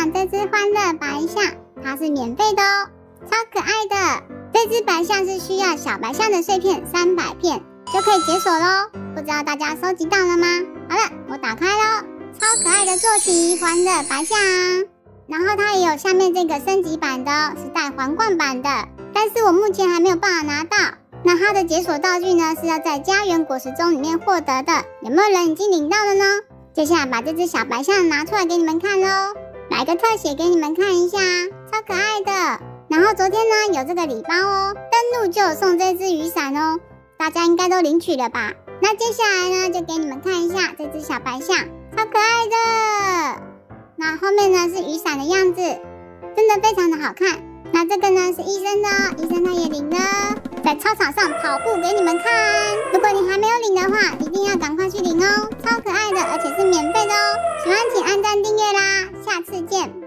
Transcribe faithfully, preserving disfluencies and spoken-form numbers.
上这只欢乐白象，它是免费的哦，超可爱的。这只白象是需要小白象的碎片三百片就可以解锁咯，不知道大家收集到了吗？好了，我打开咯，超可爱的坐骑欢乐白象，然后它也有下面这个升级版的哦，是带皇冠版的，但是我目前还没有办法拿到。那它的解锁道具呢，是要在家园果实钟里面获得的，有没有人已经领到了呢？接下来把这只小白象拿出来给你们看咯，来个特写给你们看一下，超可爱的。然后昨天呢有这个礼包哦，登录就有送这只雨伞哦，大家应该都领取了吧？那接下来呢就给你们看一下这只小白象，超可爱的。那后面呢是雨伞的样子，真的非常的好看。那这个呢是医生的哦，医生他也领了，在操场上跑步给你们看。如果你还没有领的话，一定要赶快去领哦，超可爱的，而且是免费的哦。喜欢请按赞订阅啦，下次见。